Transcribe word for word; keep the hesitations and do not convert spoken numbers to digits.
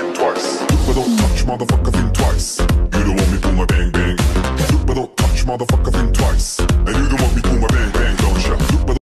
think twice. Look but don't touch, motherfucker, think twice. You don't want me pull my bang bang. Look but don't touch, motherfucker, think twice. And you don't want me pull my bang bang, don't ya? Look but